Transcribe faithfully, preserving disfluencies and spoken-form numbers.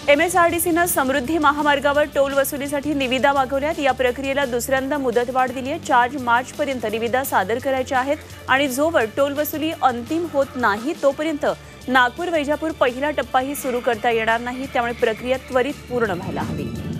एमएसआरडीसीनं समृद्धी महामार्गावर टोल वसुलीसाठी निविदा मागवल्यात। या प्रक्रियेला दुसऱ्यांदा मुदतवाढ दिली आहे। चार मार्च पर्यंत निविदा सादर करायच्या आहेत आणि जोवर टोल वसुली अंतिम होत नाही तोपर्यंत नागपूर वैजापूर पहिला टप्पाही सुरू करता येणार नाही। त्यामुळे प्रक्रिया त्वरित पूर्ण व्हायला हवी।